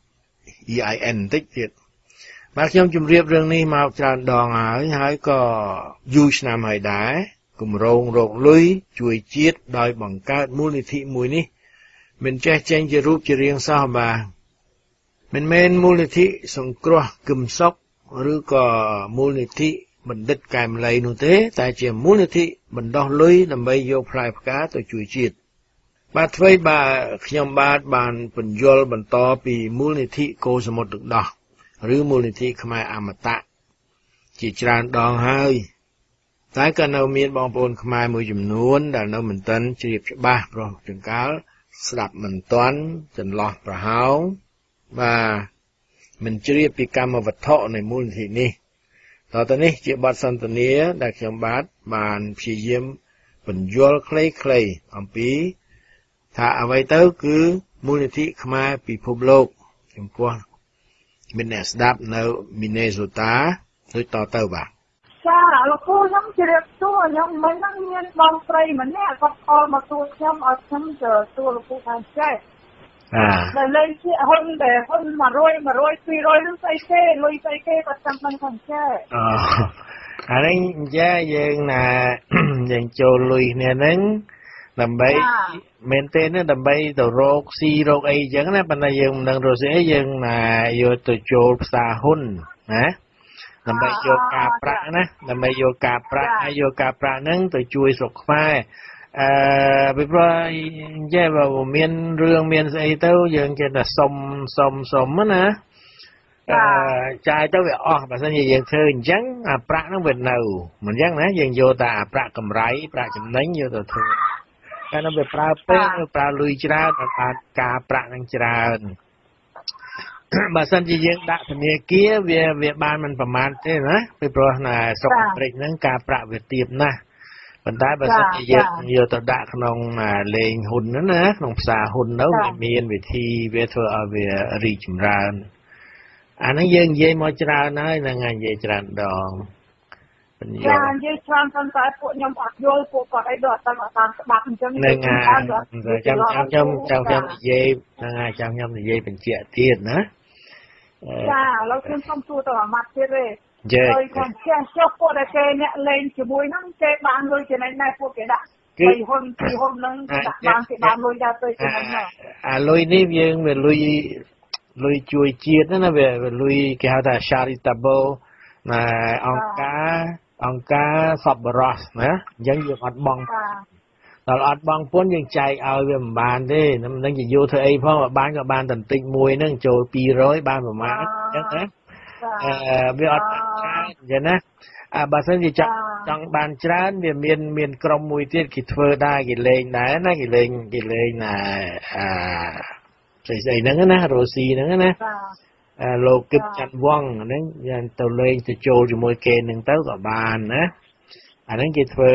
E I N បន្តិចទៀតបាទខ្ញុំជម្រាបរឿងនេះមកច្រើនដងហើយហើយក៏យូរឆ្នាំហើយដែរគម្រោងរកលុយជួយជាតិដោយបង្កើតមូលនិធិមួយនេះមិនចេះចេញជារូបជារាងសោះបាទមិនមែនមូលនិធិសង្គ្រោះគឹមសុខឬក៏មូលនិធិបណ្ឌិតកែមលៃនោះទេតែជាមូលនិធិបណ្ដោះលុយដើម្បីយកផ្លែផ្កាទៅជួយជាតិបាទអ្វីបាទខ្ញុំបាទបានពន្យល់បន្តពីមូលនិធិកូសមុទ្រទឹកដោះឬមូលនិធិខ្មែរអមតៈជាច្រើនដងហើយតែក៏នៅមានបងប្អូនខ្មែរមួយចំនួនដែលនៅមិនទាន់ជ្រាបច្បាស់ព្រោះចង្កាលស្ដាប់មិនទាន់ចន្លោះប្រហោងបាទមិនជ្រាបពីកម្មវត្ថុនៃមូលនិធិនេះតទៅនេះជាបទសន្ទនាដែលខ្ញុំបាទបានព្យាយាមពន្យល់ខ្លីៗអំពីថាអ្វីទៅគឺមូលនិធិខ្មែរពិភពលោកចំពោះមានអ្នកស្ដាប់នៅមីនេសូតាដូចតទៅបាទចាលោកគ្រូខ្ញុំជម្រាបសួរខ្ញុំមិនដឹងមានបងស្រីម្នាក់គាត់ខលមកសួរខ្ញុំឲ្យខ្ញុំទៅសួរលោកគ្រូថាចេះអាដែលលេងជាហ៊ុនដែលហ៊ុនone hundred one hundred two hundredនឹងស្អីគេលុយស្អីគេគាត់ចាំមិនខាងចេះអូអានេះចាយើងណាយើងចូលលុយគ្នាហ្នឹងដើម្បីមែនទេណាដើម្បីទៅរកស៊ីរកអីចឹងណាប៉ុន្តែយើងមិនដឹងរកស៊ីអីយើងណាយកទៅចូលផ្សារហ៊ុនណាដើម្បីយកការប្រាក់ណាដើម្បីយកការប្រាក់ហើយយកការប្រាក់ហ្នឹងទៅជួយស្រុកខ្មែរអឺពីព្រោះនិយាយបើមានរឿងមានស្អីទៅយើងចេះតែសុំសុំសុំណាអឺចាយទៅវាអស់បើមិនជាយើងធ្វើអញ្ចឹងអាប្រាក់ហ្នឹងវានៅមិនអញ្ចឹងណាយើងយកតែអាប្រាក់កម្រៃប្រាក់ចំណេញយកទៅធ្វើតែនៅវាប្រើពេលប្រើលុយច្រើនបានការប្រាក់នឹងច្រើនបើសិនជាយើងដាក់ធនាគារវាវាបានមិនប្រមាណទេណាពីព្រោះណាស្រុកអាមេរិកហ្នឹងការប្រាក់វាទាបណាស់ប៉ុន្តែបើសិនជាយើងយកទៅដាក់ក្នុងលេងហ៊ុនហ្នឹងណាក្នុងផ្សារហ៊ុនទៅវាមានវិធីវាធ្វើឲ្យវារីកចម្រើនអាហ្នឹងយើងនិយាយមកច្រើនហើយហ្នឹងហើយនិយាយច្រើនដងចានិយាយច្រើនប៉ុន្តែពួកខ្ញុំអត់យល់ពួកគាត់អីដល់អត់តាមច្បាប់អញ្ចឹងហ្នឹងហើយចាំចាំខ្ញុំចាំខ្ញុំនិយាយហ្នឹងហើយចាំខ្ញុំនិយាយបញ្ជាក់ទៀតណាចាឥឡូវខ្ញុំសុំសួរទៅអាម៉ាត់ទៀតទេហើយគាត់ចេះចុះពួកដែលគេអ្នកលេងជាមួយហ្នឹងគេបានលុយចំណេញដែរពួកគេដាក់ពីហ៊ុនពីហ៊ុនហ្នឹងដាក់បានគេបានលុយដែរទៅចំណេញហ្នឹងអាលុយនេះយើងវាលុយលុយជួយជាតិណាវាលុយគេហៅថា charitable ណាអង្គការអង្គការសប្បុរសណាអញ្ចឹងយើងអត់បង់ដល់អត់បង់ពន្ធយើងចែកឲ្យវាមិនបានទេមិនដឹងជាយកធ្វើអីផងបានក៏បានតែបន្តិចមួយហ្នឹងចូលtwo hundredបានប្រមាណអញ្ចឹងណាអឺវាអត់ច្រើនអញ្ចឹងណាអាបើសិនជាចង់ចង់បានច្រើនវាមានមានក្រុមមួយទៀតគេធ្វើដែរគេលេងដែរណាគេលេងគេលេងណាអាស្អីស្អីហ្នឹងណារ៉ូស៊ីហ្នឹងណាលោកគឹបច័ន្ទវងហ្នឹងយ៉ាងទៅលេងទៅចូលជាមួយគេនឹងទៅក៏បានណាអាហ្នឹងគេធ្វើ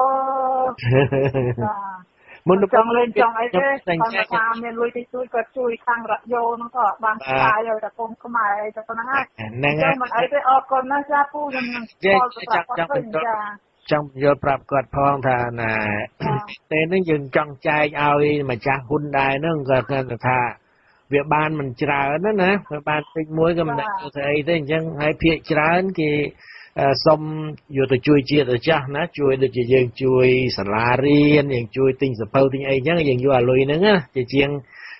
មុនទៅលេងចង់អីទេគាត់ថាមានលុយតិចតួចគាត់ជួយខាងរថយោហ្នឹងក៏បានស្ដាយឲ្យតែកូនខ្មែរអីទៅប៉ុណ្ណឹងហើយហ្នឹងហើយមិនអីទេអរគុណណាស់ចាពូខ្ញុំនឹងស្គាល់ប្រកាសគាត់ឃើញចា trong vô prap quạt phong thà nà tên nó dừng trong chai ao đi mà cha hun đài nó gần là thà việc ban mình trả nó nè việc ban tinh muối cái mình đã thấy thế chẳng hay phía trả cái xong vô từ chui chia từ cha nó chui từ chỉ dừng chui salary dừng chui tinh sập phâu tinh ấy nhá dừng vô à lùi nữa á chỉ chieng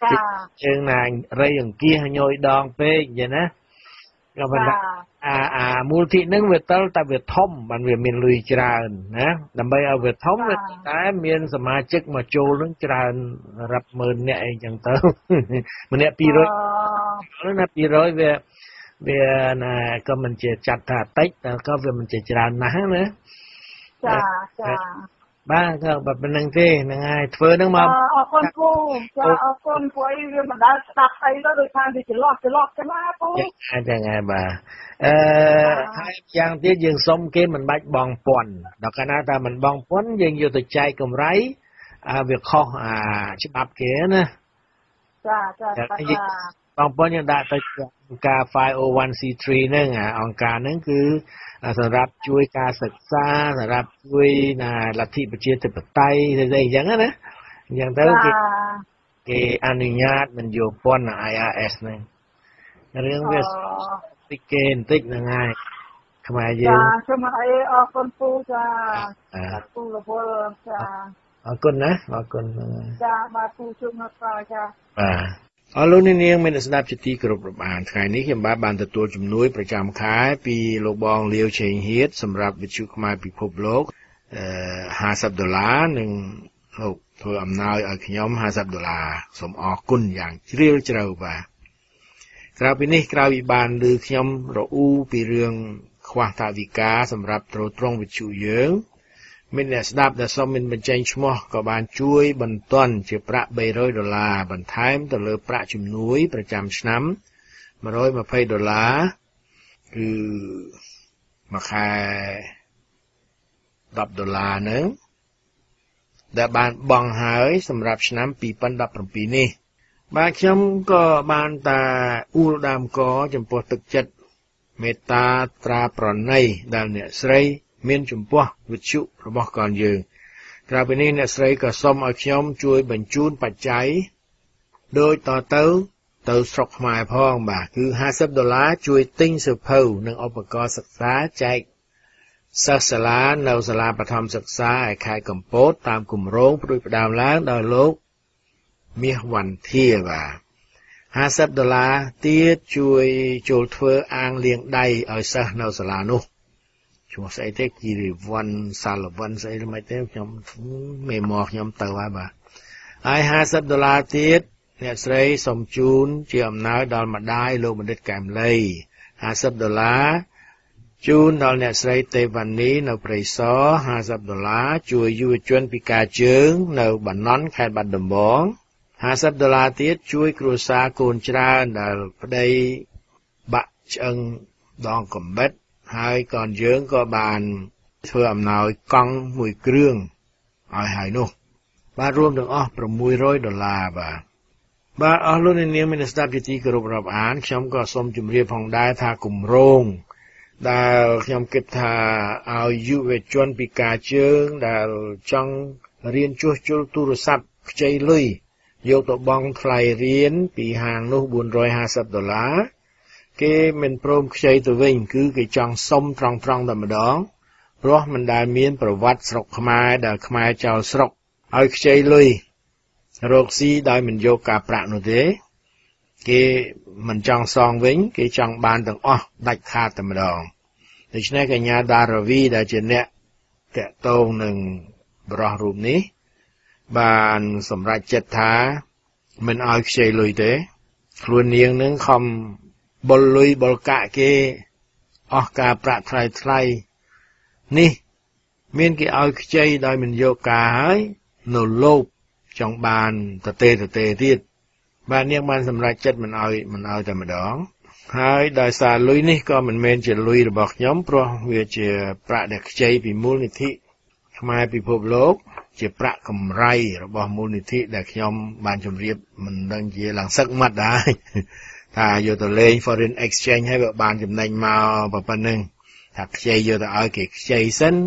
chieng này rây dừng kia nhồi đòn phê vậy nè rồi mình à àมูลที่นึงเวทแต่เวททอมมันเวทมีลุยจรานนะดับไปเอาเวททอมเวทแต่มีสมาชิกมาโจนึงจราณรับมือเนี่ยอย่างเติมมันเนี่ยปีร้อยแล้วนะปีร้อยเวเวนะก็มันจะจัดถาติแต่ก็เวมันจะจราณนะนะจ้าจ้าบ้างก็แบบเป็นนังเต้นังไงเฟื่องนังมาเอาคนกูจะเอาคนกูไอ้เรื่องมันได้ตัดไปแล้วโดยทางที่จะลอกจะลอกจะมาปูยังไงบ้าเอ่ออย่างที่ยังสมเกมมันบัดบองป่นดอกกันนะแต่มันบองป่นยังอยู่ตัวใจกำไรอ่าเวียข้ออ่าฉบับเก๋นะจ้าจ้าจ้าบองป่นยังได้ตัวกาไฟโอวันซีทรีนั่งอ่ะองค์การนั่นคือสำหรับช่วยการศึกษาสำหรับช่วยนะลัทธิประชาธิปไตยอะไรอย่างนั้นนะอย่างเท่าที่ที่อนุญาตมันอยู่ปนไออาร์เอสนั่นเรื่องเวสติเกนติกยังไงทำไมยืนทำไมออกคนปูจ้าปูละพอจ้าออกคนนะออกคนจ้ามาปูชุมนักจ้าอ่าอารมณ์นี้ยังไม่ได้สนับสนุนกรุบกรบอ่านไทยนี้เขียนบ้าบานตัวจุ่มนุ้ยประจำขายปีโลบองเลี้ยวเชียงฮิตสำหรับวิชุขมาปีพบโลกเอ่อห้าสิบดอลลาร์หนึ่งโลกเพื่ออำนาจเอาขยมห้าสิบดอลลาร์สมออกกุนอย่างเรียวเจริญบ่ากล่าวปีนี้กล่าวอีบานหรือขยมรออูปีเรื่องควาตาวิกาสำหรับตรตรงวิชุเยื้องมินเนสดับแต่สมินบรรจัยชมอก็บานช่วยบรรต้นเจือประใบร้อยดอลลาร์บรรท้ายตะเลือประจุมนุ้ยประจำชั้นมาร้อยมาเพย์ดอลลาร์คือมาขายดับดอลลาร์นึงแต่บานบังหายสำหรับชั้นปีปันดับปีนี้บางชมก็บานตาอูดามก็จำพวกตึกจัดเมตตาตราปรอนในดาวเนี่ยใส่เมียนจุ่มปัววิชุระบบก่อนยืนกราบนี้เนี่ยใส่ก็ส้มเอาขยมช่วยบรรจุปัจจัยโดยต่อเต้าเต้าสกหมายพ้องบ่าคือห้าสิบดอลลาร์ช่วยติ้งสืบเผาหนึ่งอุปกรณ์ศึกษาใจศึกษาในศาลาประถมศึกษาไอ้ขายกัมพูตามกลุ่มโรงปลุกดาวล้างดาวโลกมีวันเที่ยบ่าห้าสิบดอลลาร์เตี้ยช่วยโจลเฟอร์อ่างเลี้ยงได้เอาซะในศาลานุช่วงใส่เทกีรีวันสารวันใส่ทำไมเทกยมไม่หมอกยมเตาว่าบ่าไอห้าสิบดอลลาร์ติดเนี่ยใส่สมจูนเชื่อมน้อยดอลมาได้โลกมันได้แกมเลยห้าสิบดอลลาร์จูนดอลเนี่ยใส่เตวันนี้ในปริศอห้าสิบดอลลาร์ช่วยยูจวนพิกาเจิงในบันนอนแค่บันดมบองห้าสิบดอลลาร์ติดช่วยครูซาโกนจราในประเดี๋ยวบะเชิงดองกบเบ็ดให้ก่อนเยื้องก็บานเพื่ออำนาจกองมวยเครื่องเอาหายนู่บ้านรวมถึงอ๋อประมุยร้อยดอลลาร์บ่าบ้านอ๋อรุ่นนี้ไม่ได้สตาร์ทที่กรุบรับอ่านฉันก็สมจุ่มเรียบของได้ทากลุ่มโรงได้ฉันเก็บทาเอาอยู่เวจวนปีกาเชิงได้จังเรียนช่วยจุลตุรศัพท์ใจเลยยกตัวบองไฟเรียนปีห่างนู่บุญร้อยห้าสิบดอลลาร์เกมันพร้อมใช้ตัววิ่งคือเกจังส้มตรองตรองแต่มาดองเพราะมันได้มีนประวัติสกขมายได้ขมายเจ้าสกเอาใช้เลยโรคซีได้มันโยกาประนุเดเกมันจังซองวิ่งเกจังบานต่างอ้อดัดขาดแต่มาดองดังนั้นกัญญาดารวีได้เจนเนี่ยแกะโตหนึ่งบรอรูปนี้บานสมรัยเจ็ดท้ามันเอาใช้เลยเดครัวเนียงนึงคอมบอลลุยบอลกะเกออกกาประไทรไทรนี่เมียนกี่เอาใจได้มันโยกาให้โนโลบจังบานตะเตตะเตที่บ้านเนี้ยบ้านสำหรับจัดมันเอามันเอาแต่มาดองให้ได้สารลุยนี่ก็มันเมนจะลุยระบอกย้อมเพราะเวียจะประเด็กใจปีมูลนิธิทำไมปีพบโลกจะประกำไรระบอกมูลนิธิเด็กย้อมบ้านจมเรียบมันดังเจียหลังสักมัดได้ถ้าอยู่ตัวเล่น foreign exchange ให้แบบบานจำนวนมาแบบนึงถ้าใช้อยู่ตัวเอาเก็บใช้เส้น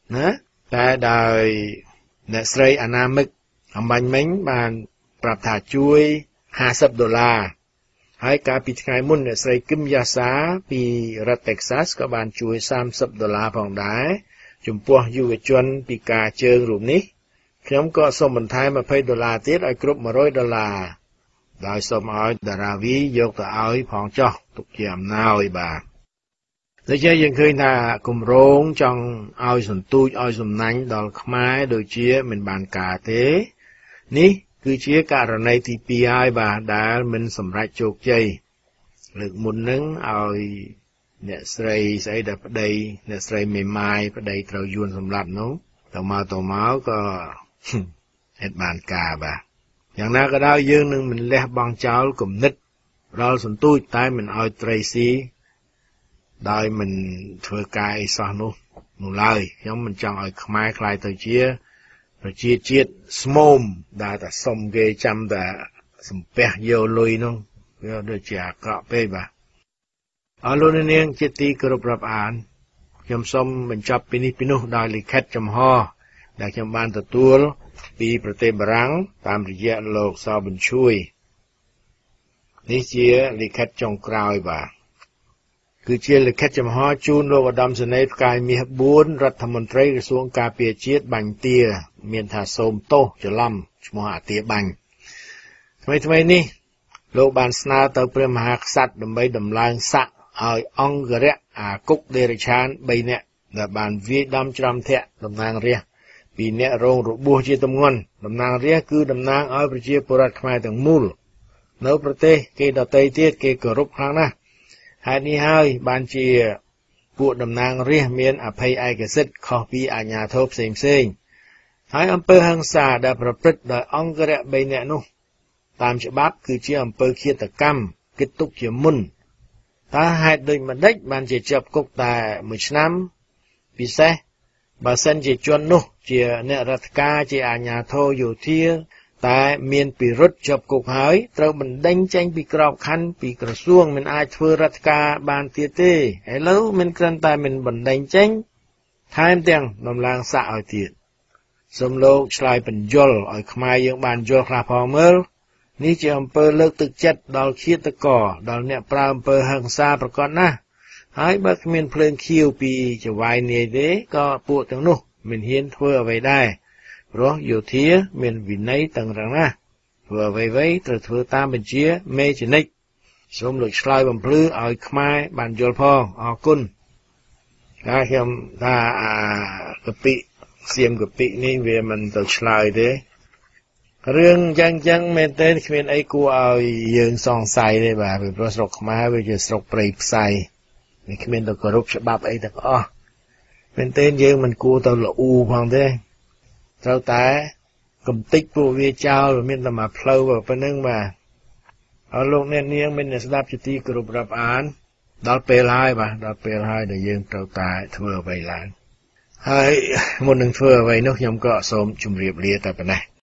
ណាតែដោយអ្នកស្រីអាណាមិកអំបញ្ញមិញបានប្រាប់ថាជួយห้าสิบដុល្លារហើយកាលពីថ្ងៃមុនអ្នកស្រីគឹមយ៉ាសាពីរដ្ឋ Texas ក៏បានជួយสามสิบដុល្លារផងដែរចំពោះយុវជនពីការជើងរូបនេះខ្ញុំក៏សូមបន្ថែមยี่สิบដុល្លារទៀតឲ្យគ្រប់một trămដុល្លារដោយសូមឲ្យតារាវីយកទៅឲ្យផងចោះទុកជាអំណោយបាទដូចជាយើងឃើញថាគម្រោងចង់ឲ្យសន្ទូចឲ្យសំណាញ់ដល់ខ្មែរដូចជាមិនបានការទេនេះគឺជាករណីទីពីរហើយបាទដែលមិនសម្រេចជោគជ័យលើកមុននឹងឲ្យអ្នកស្រីស្អីដែលប្តីអ្នកស្រីមេម៉ាយប្តីត្រូវយួនសម្លាប់នោះទៅមកទៅមកក៏ហេតុបានការបាទយ៉ាងណាក៏ដោយយើងនឹងមិនលះបង់ចោលគំនិតដល់សន្ទូចតែមិនឲ្យត្រីស៊ីដោយមិនធ្វើការអីសោះនោះនោះឡើយខ្ញុំមិនចង់ឲ្យខ្មែរខ្លាយទៅជាប្រជាជាតិស្មោមដែលតែសុំគេចាំតែសំពះយកលុយនោះវាដូចជាអាក្រក់ពេកបាទអរលោកនាងជាទីគោរពរាប់អានខ្ញុំសូមបញ្ចប់ពីនេះពីនោះដោយលិខិតចំហដែលខ្ញុំបានទទួលពីប្រទេសបារាំងតាមរយៈលោកសបញ្ជួយនេះជាលិខិតចុងក្រោយបាទគឺជាលិខិតចំហជូនលោកឧត្តមសេនីយ៍ផ្កាយមាសបួនរដ្ឋមន្ត្រីក្រសួងការពារជាតិបាញ់ទាមានថាសូមទោសច្រឡំឈ្មោះអាទាបាញ់ថ្មីថ្មីនេះលោកបានស្នើទៅព្រះមហាក្សត្រដើម្បីដំឡើងស័ក្តិឲ្យអង្គរៈអាគុកដេរឆានបីនាក់ដែលបានវាយដំច្រំធាក់តំណាងរាស្ត្រពីរនាក់រងរបួសជាទម្ងន់តំណាងរាស្ត្រគឺតំណាងឲ្យប្រជាពលរដ្ឋខ្មែរទាំងមូលនៅប្រទេសគេដទៃទៀតគេគោរពខ្លាំងណាស់ហេតុនេះហើយបានជាពួកតំណាងរាស្ត្រមានអភ័យឯកសិទ្ធិខុសពីអាជ្ញាធរផ្សេងផ្សេងហើយអំពើហិង្សាដែលប្រព្រឹត្តដោយអង្គរៈបីនាក់នោះតាមច្បាប់គឺជាអំពើឃាតកម្មគិតទុកជាមុនតើហេតុដូចម្ដេចបានជាជាប់គុកតែមួយឆ្នាំពិសេសបើសិនជាជននោះជាអ្នករដ្ឋការជាអាជ្ញាធរយោធាតែមានពិរុទ្ធជាប់គុកហើយត្រូវបណ្ដេញចេញពីក្របខ័ណ្ឌពីក្រសួងមិនអាចធ្វើរដ្ឋការបានទៀតទេឥឡូវមិនគ្រាន់តែមិនបណ្ដេញចេញថែមទាំងដំឡើងស័ក្តិឲ្យទៀតសូមលោកឆ្លើយបញ្យលឲ្យខ្មែរយើងបានយល់ខ្លះផងមើលនេះជាអំពើលើកទឹកចិត្តដល់ឃាតករដល់អ្នកប្រើអំពើហិង្សាប្រកបណាស់ហើយបើគ្មានភ្លើងខៀវពីចវាយនាយទេក៏ពួកទាំងនោះមិនហ៊ានធ្វើអ្វីដែរព្រោះយោធាមានវិន័យតឹងរ៉ឹងណាស់ធ្វើអ្វីៗត្រូវធ្វើតាមបញ្ជាមេជនិកសូមលោកឆ្លើយបំភ្លឺឲ្យខ្មែរបានយល់ផងអរគុណហើយខ្ញុំថាអាកពិសៀមកពិនេះវាមិនទៅឆ្លើយទេរឿងចឹងចឹងមែនទេគ្មានអីគួរឲ្យយើងសង្ស័យទេបាទពីព្រោះស្រុកខ្មែរវាជាស្រុកព្រៃផ្សៃវាគ្មានទៅគោរពច្បាប់អីទាំងអស់មែនទេយើងមិនគួរទៅល្អូផងទេត្រូវតែកំតិចពួកវាចោលមានតែមកផ្លូវប៉ុណ្្នឹងបាទអរលោកអ្នកនាងមានអ្នកស្ដាប់ជាទីគោរពរាប់អានដល់ពេលហើយបាទដល់ពេលហើយដែលយើងត្រូវតែធ្វើអ្វីឡើងហើយមុននឹងធ្វើអ្វីនោះខ្ញុំក៏សូមជម្រាបលាតែប៉ុណ្ណេះ